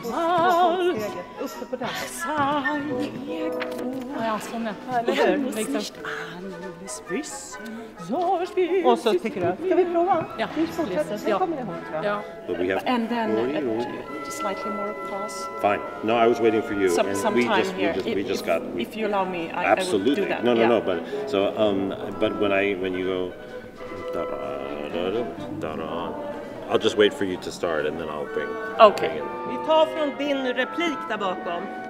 Uppe på den. Ja, sån är. Eller hur? Och så tycker du, ska vi prova? Ja, Vi fortsätter, det kommer jag ihåg tror jag. But we have And then slightly more pause. fine. No, I was waiting for you, Some and we time just here. we just got. If you allow me, I will Absolutely. do that. No, Yeah. But so but when you go, da-da, I'll just wait for you to start, and then I'll bring. Okay. bring it. Vi tar från din replik där bakom.